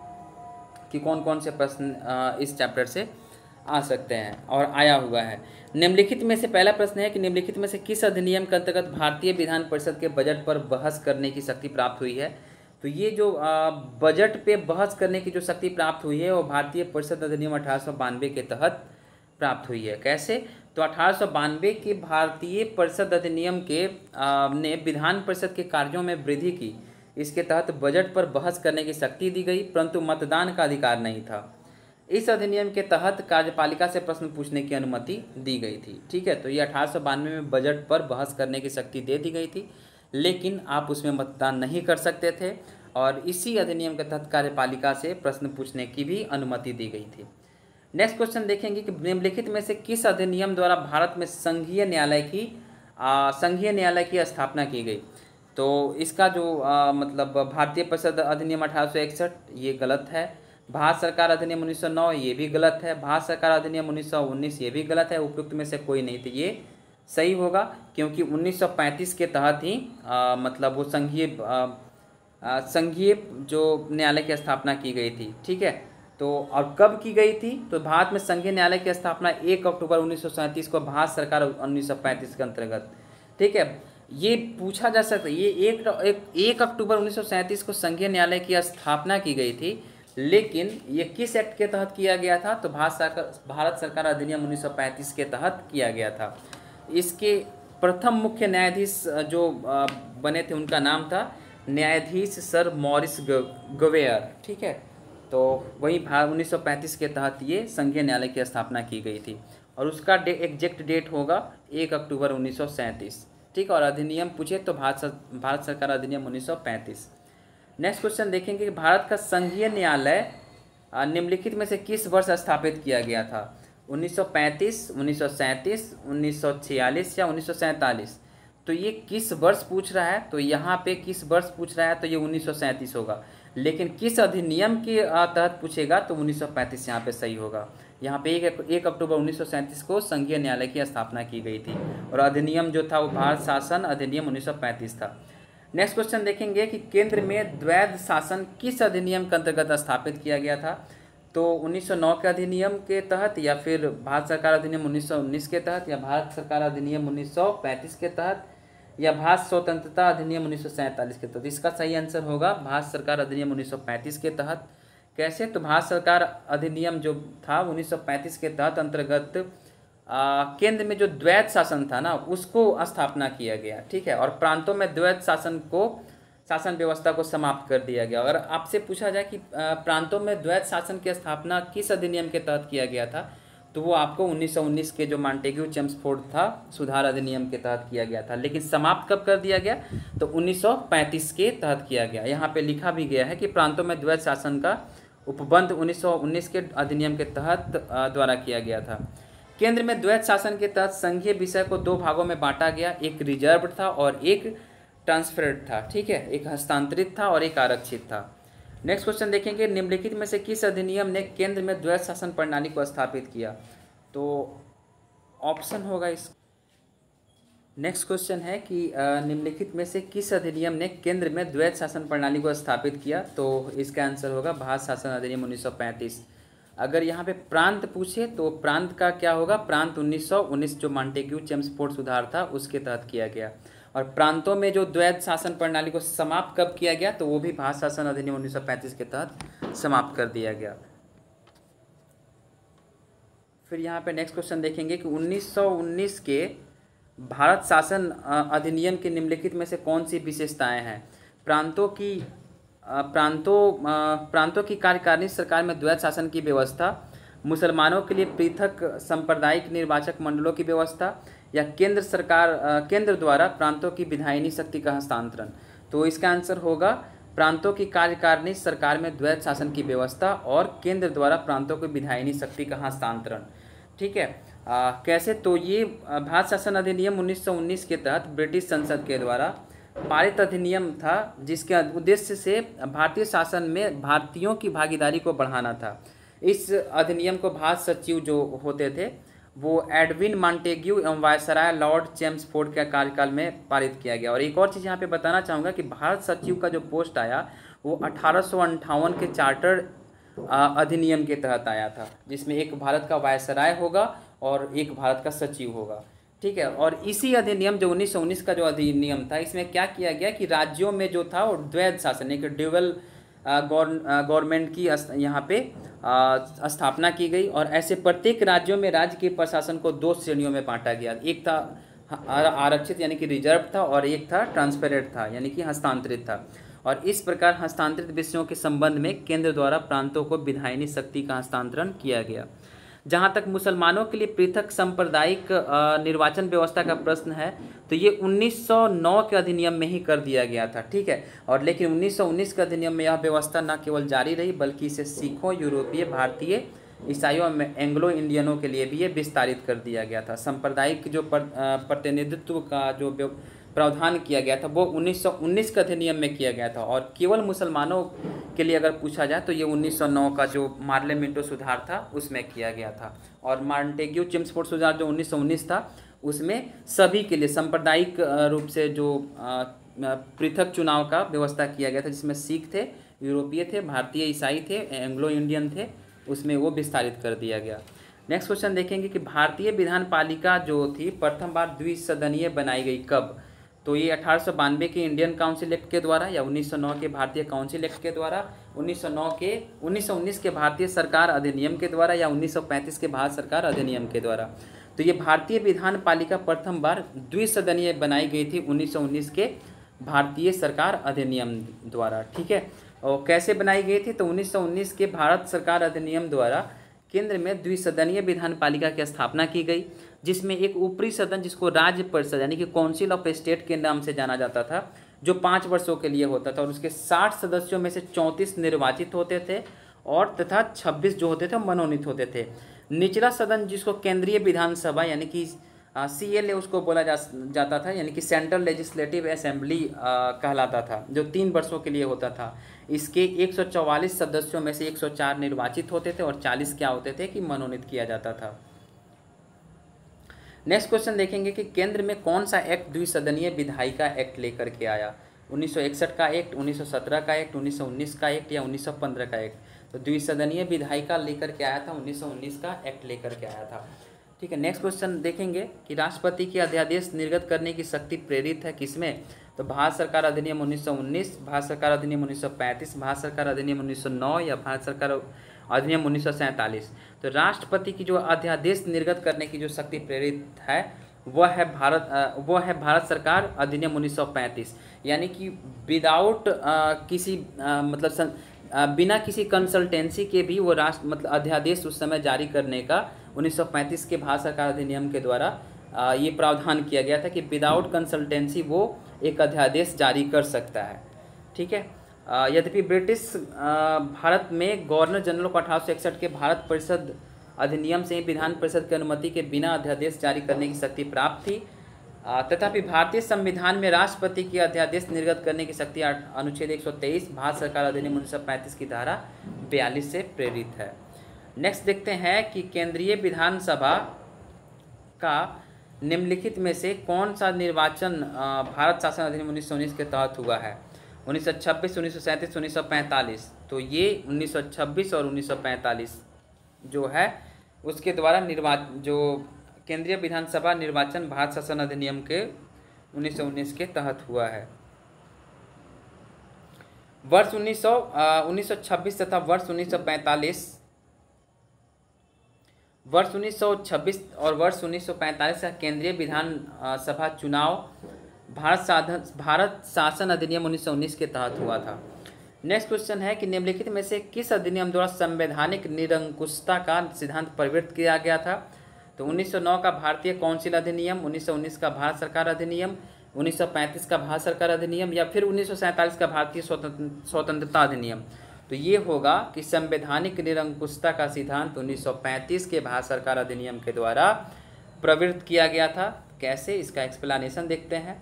कि कौन कौन से प्रश्न इस चैप्टर से आ सकते हैं और आया हुआ है। निम्नलिखित में से पहला प्रश्न है कि निम्नलिखित में से किस अधिनियम के अंतर्गत भारतीय विधान परिषद के बजट पर बहस करने की शक्ति प्राप्त हुई है। तो ये जो बजट पे बहस करने की जो शक्ति प्राप्त हुई है वो भारतीय परिषद अधिनियम अठारह सौ बानवे के तहत प्राप्त हुई है। कैसे, तो अठारह सौ बानवे के भारतीय परिषद अधिनियम के आ, ने विधान परिषद के कार्यों में वृद्धि की। इसके तहत बजट पर बहस करने की शक्ति दी गई, परंतु मतदान का अधिकार नहीं था। इस अधिनियम के तहत कार्यपालिका से प्रश्न पूछने की अनुमति दी गई थी, ठीक है। तो ये अठारह सौ बानवे में बजट पर बहस करने की शक्ति दे दी गई थी, लेकिन आप उसमें मतदान नहीं कर सकते थे। और इसी अधिनियम के तहत कार्यपालिका से प्रश्न पूछने की भी अनुमति दी गई थी। नेक्स्ट क्वेश्चन देखेंगे कि निम्नलिखित में से किस अधिनियम द्वारा भारत में संघीय न्यायालय की संघीय न्यायालय की स्थापना की गई। तो इसका जो आ, मतलब भारतीय परिषद अधिनियम अठारह सौ इकसठ ये गलत है। भारत सरकार अधिनियम उन्नीस सौ नौ ये भी गलत है। भारत सरकार अधिनियम उन्नीस सौ उन्नीस ये भी गलत है। उपयुक्त में से कोई नहीं, तो ये सही होगा, क्योंकि उन्नीस सौ पैंतीस के तहत ही आ, मतलब वो संघीय संघीय जो न्यायालय की स्थापना की गई थी, ठीक है। तो और कब की गई थी? तो भारत में संघीय न्यायालय की स्थापना एक अक्टूबर उन्नीस सौ सैंतीस को भारत सरकार उन्नीस सौ पैंतीस के अंतर्गत। ठीक है, ये पूछा जा सकता है, ये एक एक, एक अक्टूबर उन्नीस सौ सैंतीस को संघीय न्यायालय की स्थापना की गई थी, लेकिन ये किस एक्ट के तहत किया गया था? तो भारत सरकार भारत सरकार अधिनियम उन्नीस सौ पैंतीस के तहत किया गया था। इसके प्रथम मुख्य न्यायाधीश जो बने थे उनका नाम था न्यायाधीश सर मॉरिस गवेयर। ठीक है, तो वही भारत उन्नीस सौ पैंतीस के तहत ये संघीय न्यायालय की स्थापना की गई थी और उसका डे एग्जैक्ट डेट होगा एक अक्टूबर उन्नीस सौ सैंतीस। ठीक, और अधिनियम पूछे तो भारत भारत सरकार अधिनियम उन्नीस सौ पैंतीस। नेक्स्ट क्वेश्चन देखेंगे कि भारत का संघीय न्यायालय निम्नलिखित में से किस वर्ष स्थापित किया गया था? उन्नीस सौ पैंतीस, उन्नीस सौ सैंतीस, उन्नीस सौ छियालीस या उन्नीस सौ सैंतालीस? तो ये किस वर्ष पूछ रहा है, तो यहाँ पे किस वर्ष पूछ रहा है तो ये उन्नीस सौ सैंतीस होगा, लेकिन किस अधिनियम के तहत पूछेगा तो उन्नीस सौ पैंतीस यहाँ पे सही होगा। यहाँ पे एक एक अक्टूबर उन्नीस सौ सैंतीस को संघीय न्यायालय की स्थापना की गई थी और अधिनियम जो था वो भारत शासन अधिनियम उन्नीस सौ पैंतीस था। नेक्स्ट क्वेश्चन देखेंगे कि केंद्र में द्वैध शासन किस अधिनियम के अंतर्गत स्थापित किया गया था? तो उन्नीस सौ नौ के अधिनियम के तहत या फिर भारत सरकार अधिनियम उन्नीस सौ उन्नीस के तहत या भारत सरकार अधिनियम उन्नीस सौ पैंतीस के तहत या भारत स्वतंत्रता अधिनियम उन्नीस सौ सैंतालीस के तहत? इसका सही आंसर होगा भारत सरकार अधिनियम उन्नीस सौ पैंतीस के तहत। कैसे? तो भारत सरकार अधिनियम जो था उन्नीस सौ पैंतीस के तहत अंतर्गत केंद्र में जो द्वैध शासन था ना उसको स्थापना किया गया। ठीक है, और प्रांतों में द्वैध शासन को शासन व्यवस्था को समाप्त कर दिया गया। अगर आपसे पूछा जाए कि प्रांतों में द्वैध शासन की स्थापना किस अधिनियम के तहत किया गया था, तो वो आपको उन्नीस सौ उन्नीस के जो मॉन्टेग्यू चेम्सफोर्ड था सुधार अधिनियम के तहत किया गया था। लेकिन समाप्त कब कर दिया गया? तो उन्नीस सौ पैंतीस के तहत किया गया। यहाँ पे लिखा भी गया है कि प्रांतों में द्वैध शासन का उपबंध उन्नीस सौ उन्नीस के अधिनियम के तहत द्वारा किया गया था। केंद्र में द्वैध शासन के तहत संघीय विषय को दो भागों में बांटा गया, एक रिजर्व था और एक ट्रांसफरेड था। ठीक है, एक हस्तांतरित था और एक आरक्षित था। नेक्स्ट क्वेश्चन देखेंगे निम्नलिखित में से किस अधिनियम ने केंद्र में द्वैध शासन प्रणाली को स्थापित किया? तो ऑप्शन होगा इस। नेक्स्ट क्वेश्चन है कि निम्नलिखित में से किस अधिनियम ने केंद्र में द्वैध शासन प्रणाली को स्थापित किया? तो इसका आंसर होगा भारत शासन अधिनियम उन्नीस सौ पैंतीस। अगर यहाँ पे प्रांत पूछे तो प्रांत का क्या होगा? प्रांत उन्नीस सौ उन्नीस जो मॉन्टेग्यू चेम्सफोर्ड सुधार था उसके तहत किया गया। और प्रांतों में जो द्वैध शासन प्रणाली को समाप्त कब किया गया? तो वो भी भारत शासन अधिनियम उन्नीस सौ पैंतीस के तहत समाप्त कर दिया गया। फिर यहाँ पे नेक्स्ट क्वेश्चन देखेंगे कि उन्नीस सौ उन्नीस के भारत शासन अधिनियम के निम्नलिखित में से कौन सी विशेषताएं हैं? प्रांतों की प्रांतों प्रांतों की कार्यकारिणी सरकार में द्वैध शासन की व्यवस्था, मुसलमानों के लिए पृथक सांप्रदायिक निर्वाचक मंडलों की व्यवस्था या केंद्र सरकार केंद्र द्वारा प्रांतों की विधायिनी शक्ति का हस्तांतरण? तो इसका आंसर होगा प्रांतों की कार्यकारिणी सरकार में द्वैध शासन की व्यवस्था और केंद्र द्वारा प्रांतों की विधायिनी शक्ति का हस्तांतरण। ठीक है, आ, कैसे? तो ये भारत शासन अधिनियम उन्नीस सौ उन्नीस के तहत ब्रिटिश संसद के द्वारा पारित अधिनियम था जिसके उद्देश्य से भारतीय शासन में भारतीयों की भागीदारी को बढ़ाना था। इस अधिनियम को भारत सचिव जो होते थे वो एडविन मॉन्टेग्यू एवं वायसराय लॉर्ड चेम्सफोर्ड के कार्यकाल में पारित किया गया। और एक और चीज़ यहाँ पे बताना चाहूँगा कि भारत सचिव का जो पोस्ट आया वो अठारह सौ अंठावन के चार्टर अधिनियम के तहत आया था, जिसमें एक भारत का वायसराय होगा और एक भारत का सचिव होगा। ठीक है, और इसी अधिनियम जो उन्नीस सौ उन्नीस का जो अधिनियम था इसमें क्या किया गया कि राज्यों में जो था वो द्वैध शासन एक ड्यूअल गवर्नमेंट की यहाँ पे स्थापना की गई और ऐसे प्रत्येक राज्यों में राज्य के प्रशासन को दो श्रेणियों में बांटा गया। एक था आरक्षित यानी कि रिजर्व था और एक था ट्रांसफरेड था यानी कि हस्तांतरित था। और इस प्रकार हस्तांतरित विषयों के संबंध में केंद्र द्वारा प्रांतों को विधायिनी शक्ति का हस्तांतरण किया गया। जहाँ तक मुसलमानों के लिए पृथक सांप्रदायिक निर्वाचन व्यवस्था का प्रश्न है तो ये उन्नीस सौ नौ के अधिनियम में ही कर दिया गया था। ठीक है, और लेकिन उन्नीस सौ उन्नीस के अधिनियम में यह व्यवस्था न केवल जारी रही बल्कि इसे सिखों, यूरोपीय, भारतीय, ईसाइयों में एंग्लो इंडियनों के लिए भी ये विस्तारित कर दिया गया था। सांप्रदायिक जो प्रतिनिधित्व का जो प्रावधान किया गया था वो उन्नीस सौ उन्नीस के अधिनियम में किया गया था और केवल मुसलमानों के लिए अगर पूछा जाए तो ये उन्नीस सौ नौ का जो मार्लेमेंटो सुधार था उसमें किया गया था। और मॉन्टेग्यू चेम्सफोर्ड सुधार जो उन्नीस सौ उन्नीस था उसमें सभी के लिए सांप्रदायिक रूप से जो पृथक चुनाव का व्यवस्था किया गया था, जिसमें सिख थे, यूरोपीय थे, भारतीय ईसाई थे, एंग्लो इंडियन थे उसमें वो विस्तारित कर दिया गया। नेक्स्ट क्वेश्चन देखेंगे कि भारतीय विधान पालिका जो थी प्रथम बार द्विसदनीय बनाई गई कब? तो ये अठारह सौ बानवे के इंडियन काउंसिल एक्ट के द्वारा, या उन्नीस सौ नौ के भारतीय काउंसिल एक्ट के द्वारा, उन्नीस सौ नौ के उन्नीस सौ उन्नीस के भारतीय सरकार अधिनियम के द्वारा, या उन्नीस सौ पैंतीस के भारत सरकार अधिनियम के द्वारा। तो ये भारतीय विधान पालिका प्रथम बार द्विसदनीय बनाई गई थी उन्नीस सौ उन्नीस के भारतीय सरकार अधिनियम द्वारा। ठीक है, और कैसे बनाई गई थी? तो उन्नीस सौ उन्नीस के भारत सरकार अधिनियम द्वारा केंद्र में द्विसदनीय विधान पालिका की स्थापना की गई, जिसमें एक ऊपरी सदन जिसको राज्य परिषद यानी कि काउंसिल ऑफ स्टेट के नाम से जाना जाता था, जो पाँच वर्षों के लिए होता था, और उसके साठ सदस्यों में से चौंतीस निर्वाचित होते थे और तथा छब्बीस जो होते थे मनोनीत होते थे। निचला सदन जिसको केंद्रीय विधानसभा यानी कि सी एल ए उसको बोला जा जाता था, यानी कि सेंट्रल लेजिस्लेटिव असेंबली कहलाता था, जो तीन वर्षों के लिए होता था। इसके एक सौ चौवालीस सदस्यों में से एक सौ चार निर्वाचित होते थे और चालीस क्या होते थे कि मनोनीत किया जाता था। नेक्स्ट क्वेश्चन देखेंगे कि केंद्र में कौन सा एक्ट द्विसदनीय विधायिका एक्ट लेकर के आया? उन्नीस सौ इकसठ का एक्ट, उन्नीस सौ सत्रह का एक्ट, उन्नीस सौ उन्नीस का एक्ट, या उन्नीस सौ पंद्रह का एक्ट? तो द्विसदनीय विधायिका लेकर के आया था उन्नीस सौ उन्नीस का एक्ट लेकर के आया था। ठीक है, नेक्स्ट क्वेश्चन देखेंगे कि राष्ट्रपति की अध्यादेश निर्गत करने की शक्ति प्रेरित है किसमें? तो भारत सरकार अधिनियम उन्नीस सौ उन्नीस, भारत सरकार अधिनियम उन्नीस सौ पैंतीस, भारत सरकार अधिनियम उन्नीस सौ नौ, या भारत सरकार अधिनियम उन्नीस सौ सैंतालीस? तो राष्ट्रपति की जो अध्यादेश निर्गत करने की जो शक्ति प्रेरित है वह है भारत वो है भारत सरकार अधिनियम उन्नीस सौ पैंतीस, यानी कि विदाउट किसी आ, मतलब सं, आ, बिना किसी कंसल्टेंसी के भी वो राष्ट्र मतलब अध्यादेश उस समय जारी करने का उन्नीस सौ पैंतीस के भारत सरकार अधिनियम के द्वारा आ, ये प्रावधान किया गया था कि विदाउट कंसल्टेंसी वो एक अध्यादेश जारी कर सकता है। ठीक है, यद्यपि ब्रिटिश भारत में गवर्नर जनरल को अठारह सौ इकसठ के भारत परिषद अधिनियम से विधान परिषद की अनुमति के बिना अध्यादेश जारी करने की शक्ति प्राप्त थी, तथापि भारतीय संविधान में राष्ट्रपति की अध्यादेश निर्गत करने की शक्ति अनुच्छेद एक सौ तेईस भारत सरकार अधिनियम उन्नीस सौ पैंतीस की धारा बयालीस से प्रेरित है। नेक्स्ट देखते हैं कि केंद्रीय विधानसभा का निम्नलिखित में से कौन सा निर्वाचन भारत शासन अधिनियम उन्नीस सौ उन्नीस के तहत हुआ है? उन्नीस सौ छब्बीस, उन्नीस सौ सैंतीस, उन्नीस सौ पैंतालीस? तो ये उन्नीस सौ छब्बीस और उन्नीस सौ पैंतालीस जो है उसके द्वारा निर्वाचन जो केंद्रीय विधानसभा निर्वाचन भारत शासन अधिनियम के उन्नीस सौ उन्नीस के तहत हुआ है। वर्ष उन्नीस सौ उन्नीस सौ छब्बीस तथा वर्ष उन्नीस सौ पैंतालीस वर्ष उन्नीस सौ छब्बीस और वर्ष उन्नीस सौ पैंतालीस का केंद्रीय विधान सभा चुनाव भारत साधन भारत शासन अधिनियम उन्नीस सौ उन्नीस के तहत हुआ था। नेक्स्ट क्वेश्चन है कि निम्नलिखित में से किस अधिनियम द्वारा संवैधानिक निरंकुशता का सिद्धांत प्रवृत्त किया गया था? तो उन्नीस सौ नौ का भारतीय काउंसिल अधिनियम, उन्नीस सौ उन्नीस का भारत सरकार अधिनियम, उन्नीस सौ पैंतीस का भारत सरकार अधिनियम, या फिर उन्नीस सौ सैंतालीस का भारतीय स्वतंत्रता अधिनियम? तो ये होगा कि संवैधानिक निरंकुशता का सिद्धांत उन्नीस सौ पैंतीस के भारत सरकार अधिनियम के द्वारा प्रवृत्त किया गया था। कैसे, इसका एक्सप्लेनेशन देखते हैं।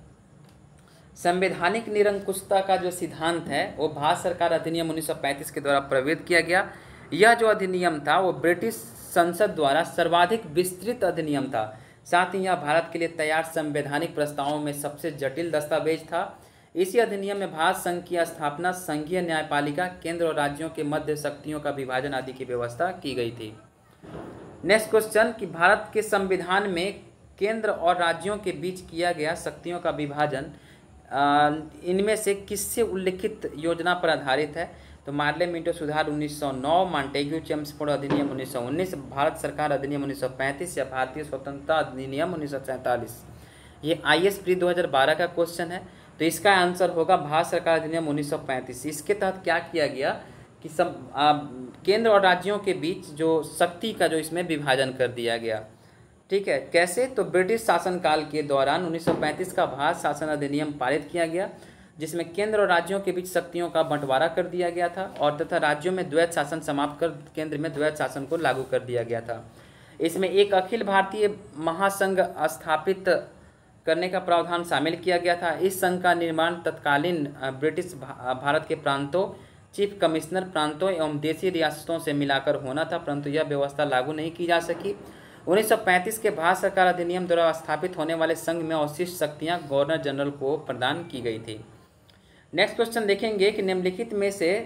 संवैधानिक निरंकुशता का जो सिद्धांत है वो भारत सरकार अधिनियम उन्नीस सौ पैंतीस के द्वारा प्रवृत्त किया गया। यह जो अधिनियम था वो ब्रिटिश संसद द्वारा सर्वाधिक विस्तृत अधिनियम था। साथ ही यह भारत के लिए तैयार संवैधानिक प्रस्तावों में सबसे जटिल दस्तावेज था। इसी अधिनियम में भारत संघ की स्थापना, संघीय न्यायपालिका, केंद्र और राज्यों के मध्य शक्तियों का विभाजन आदि की व्यवस्था की गई थी। नेक्स्ट क्वेश्चन कि भारत के संविधान में केंद्र और राज्यों के बीच किया गया शक्तियों का विभाजन इनमें से किससे उल्लिखित योजना पर आधारित है? तो मार्ले मिंटो सुधार उन्नीस सौ नौ, मॉन्टेग्यू चेम्सफोर्ड अधिनियम उन्नीस सौ उन्नीस, भारत सरकार अधिनियम उन्नीस सौ पैंतीस, या भारतीय स्वतंत्रता अधिनियम उन्नीस सौ सैंतालीस? ये आई एस प्री दो हज़ार बारह का क्वेश्चन है, तो इसका आंसर होगा भारत सरकार अधिनियम उन्नीस सौ पैंतीस। इसके तहत क्या किया गया कि सब आ, केंद्र और राज्यों के बीच जो शक्ति का जो इसमें विभाजन कर दिया गया। ठीक है, कैसे? तो ब्रिटिश शासनकाल के दौरान उन्नीस सौ पैंतीस का भारत शासन अधिनियम पारित किया गया, जिसमें केंद्र और राज्यों के बीच शक्तियों का बंटवारा कर दिया गया था और तथा राज्यों में द्वैत शासन समाप्त कर केंद्र में द्वैत शासन को लागू कर दिया गया था। इसमें एक अखिल भारतीय महासंघ स्थापित करने का प्रावधान शामिल किया गया था। इस संघ का निर्माण तत्कालीन ब्रिटिश भारत के प्रांतों, चीफ कमिश्नर प्रांतों एवं देशी रियासतों से मिलाकर होना था, परंतु यह व्यवस्था लागू नहीं की जा सकी। उन्नीस सौ पैंतीस के भारत सरकार अधिनियम द्वारा स्थापित होने वाले संघ में अवशिष्ट शक्तियां गवर्नर जनरल को प्रदान की गई थी। नेक्स्ट क्वेश्चन देखेंगे कि निम्नलिखित में से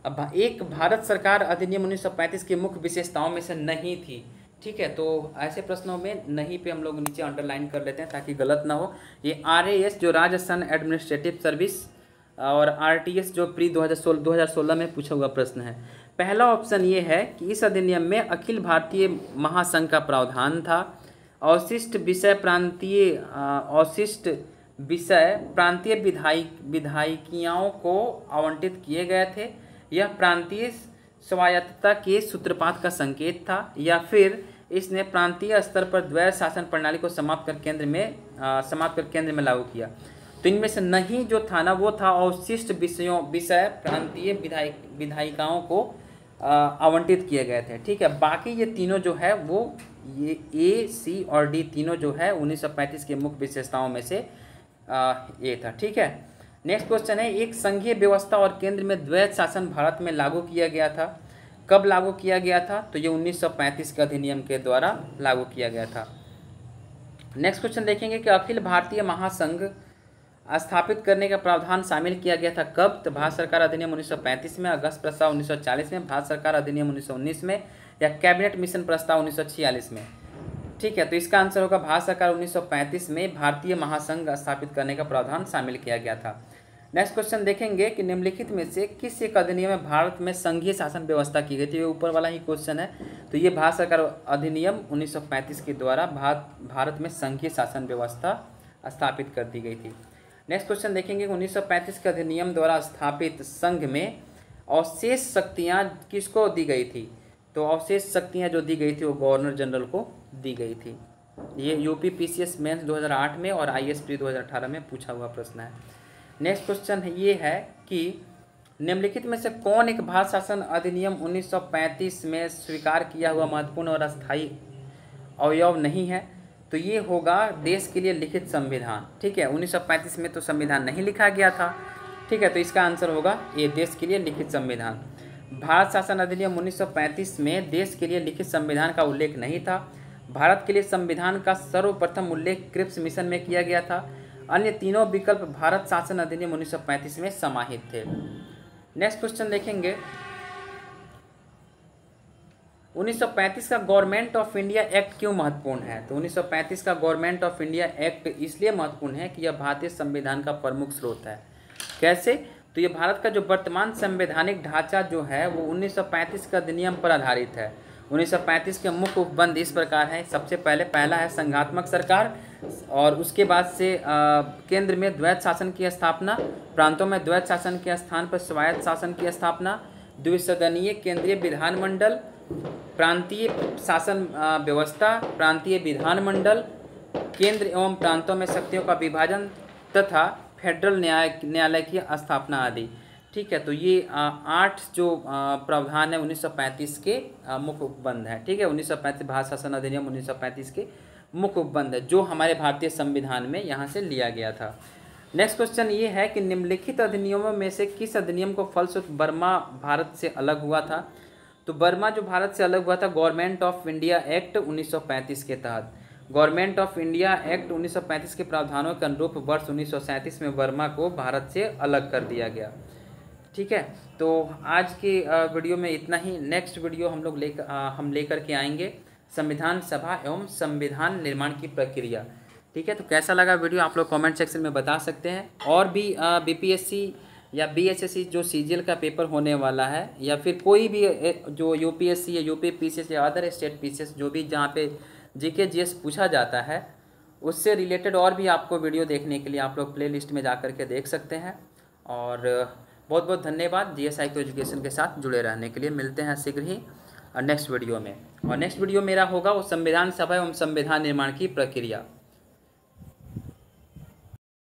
अब एक भारत सरकार अधिनियम उन्नीस सौ पैंतीस की मुख्य विशेषताओं में से नहीं थी। ठीक है, तो ऐसे प्रश्नों में नहीं पे हम लोग नीचे अंडरलाइन कर लेते हैं ताकि गलत ना हो। ये आर ए एस जो राजस्थान एडमिनिस्ट्रेटिव सर्विस और आर टी एस जो प्री दो हज़ार सोलह दो हज़ार सोलह में पूछा हुआ प्रश्न है। पहला ऑप्शन ये है कि इस अधिनियम में अखिल भारतीय महासंघ का प्रावधान था। अवशिष्ट विषय प्रांतीय अवशिष्ट विषय प्रांतीय विधायक विधायिकाओं को आवंटित किए गए थे। यह प्रांतीय स्वायत्तता के सूत्रपात का संकेत था, या फिर इसने प्रांतीय स्तर पर द्वैध शासन प्रणाली को समाप्त कर केंद्र में आ, समाप्त कर केंद्र में लागू किया। तो इनमें से नहीं जो था ना वो था अवशिष्ट विषयों विषय प्रांतीय विधायक विधायिकाओं को आवंटित किए गए थे। ठीक है, बाकी ये तीनों जो है वो ये ए सी और डी तीनों जो है उन्नीस सौ पैंतीस के मुख्य विशेषताओं में से आ, ये था। ठीक है, नेक्स्ट क्वेश्चन है, एक संघीय व्यवस्था और केंद्र में द्वैध शासन भारत में लागू किया गया था। कब लागू किया गया था? तो ये उन्नीस सौ पैंतीस के अधिनियम के द्वारा लागू किया गया था। नेक्स्ट क्वेश्चन देखेंगे कि अखिल भारतीय महासंघ स्थापित करने का प्रावधान शामिल किया गया था कब? तो भारत सरकार अधिनियम उन्नीस सौ पैंतीस में, अगस्त प्रस्ताव उन्नीस सौ चालीस में, भारत सरकार अधिनियम उन्नीस सौ उन्नीस में, या कैबिनेट मिशन प्रस्ताव उन्नीस सौ छियालीस में। ठीक है, तो इसका आंसर होगा भारत सरकार उन्नीस सौ पैंतीस में भारतीय महासंघ स्थापित करने का प्रावधान शामिल किया गया था। नेक्स्ट क्वेश्चन देखेंगे कि निम्नलिखित में से किस एक अधिनियम में भारत में संघीय शासन व्यवस्था की गई थी? ये ऊपर वाला ही क्वेश्चन है। तो ये भारत सरकार अधिनियम उन्नीस सौ पैंतीस के द्वारा भारत भारत में संघीय शासन व्यवस्था स्थापित कर दी गई थी। नेक्स्ट क्वेश्चन देखेंगे उन्नीस सौ पैंतीस के अधिनियम द्वारा स्थापित संघ में अवशेष शक्तियाँ किसको दी गई थी? तो अवशेष शक्तियाँ जो दी गई थी वो गवर्नर जनरल को दी गई थी। ये यूपी पीसीएस मेंस दो हज़ार आठ में और आईएएस प्री दो हज़ार अठारह में पूछा हुआ प्रश्न है। नेक्स्ट क्वेश्चन ये है कि निम्नलिखित में से कौन एक भारत शासन अधिनियम उन्नीस सौ पैंतीस में स्वीकार किया हुआ महत्वपूर्ण और अस्थायी अवयव नहीं है? तो ये होगा देश के लिए लिखित संविधान। ठीक है, उन्नीस सौ पैंतीस में तो संविधान नहीं लिखा गया था। ठीक है, तो इसका आंसर होगा ये देश के लिए लिखित संविधान। भारत शासन अधिनियम उन्नीस सौ पैंतीस में देश के लिए लिखित संविधान का उल्लेख नहीं था। भारत के लिए संविधान का सर्वप्रथम उल्लेख क्रिप्स मिशन में किया गया था। अन्य तीनों विकल्प भारत शासन अधिनियम उन्नीस सौ पैंतीस में समाहित थे। नेक्स्ट क्वेश्चन देखेंगे उन्नीस सौ पैंतीस का गवर्नमेंट ऑफ इंडिया एक्ट क्यों महत्वपूर्ण है? तो उन्नीस सौ पैंतीस का गवर्नमेंट ऑफ इंडिया एक्ट इसलिए महत्वपूर्ण है कि यह भारतीय संविधान का प्रमुख स्रोत है। कैसे? तो ये भारत का जो वर्तमान संवैधानिक ढांचा जो है वो उन्नीस सौ पैंतीस का अधिनियम पर आधारित है। उन्नीस सौ पैंतीस के मुख्य उपबंध इस प्रकार है। सबसे पहले पहला है संघात्मक सरकार, और उसके बाद से आ, केंद्र में द्वैध शासन की स्थापना, प्रांतों में द्वैध शासन के स्थान पर स्वायत्त शासन की स्थापना, द्विसदनीय केंद्रीय विधानमंडल, प्रांतीय शासन व्यवस्था, प्रांतीय विधानमंडल, केंद्र एवं प्रांतों में शक्तियों का विभाजन तथा फेडरल न्याय न्यायालय की स्थापना आदि। ठीक है, तो ये आठ जो प्रावधान है उन्नीस सौ पैंतीस के मुख्य उपबंध है। ठीक है, उन्नीस सौ पैंतीस भारत शासन अधिनियम उन्नीस सौ पैंतीस के मुख्य उपबंध है जो हमारे भारतीय संविधान में यहाँ से लिया गया था। नेक्स्ट क्वेश्चन ये है कि निम्नलिखित अधिनियमों में से किस अधिनियम को फलस्वरूप बर्मा भारत से अलग हुआ था? तो बर्मा जो भारत से अलग हुआ था गवर्नमेंट ऑफ इंडिया एक्ट उन्नीस सौ पैंतीस के तहत। गवर्नमेंट ऑफ इंडिया एक्ट उन्नीस सौ पैंतीस के प्रावधानों के अनुरूप वर्ष उन्नीस सौ सैंतीस में बर्मा को भारत से अलग कर दिया गया। ठीक है, तो आज की वीडियो में इतना ही। नेक्स्ट वीडियो हम लोग लेकर हम लेकर के आएंगे संविधान सभा एवं संविधान निर्माण की प्रक्रिया। ठीक है, तो कैसा लगा वीडियो आप लोग कमेंट सेक्शन में बता सकते हैं। और भी बीपीएससी या बीएचएससी जो सीजीएल का पेपर होने वाला है, या फिर कोई भी जो यूपीएससी या यूपी पीसीएस या अदर स्टेट पीसीएस जो भी जहाँ पे जीके जीएस पूछा जाता है उससे रिलेटेड और भी आपको वीडियो देखने के लिए आप लोग प्ले लिस्ट में जा कर के देख सकते हैं। और बहुत बहुत धन्यवाद जीएसआई को एजुकेशन के साथ जुड़े रहने के लिए। मिलते हैं शीघ्र ही नेक्स्ट वीडियो में। और नेक्स्ट वीडियो मेरा होगा वो संविधान सभा एवं संविधान निर्माण की प्रक्रिया।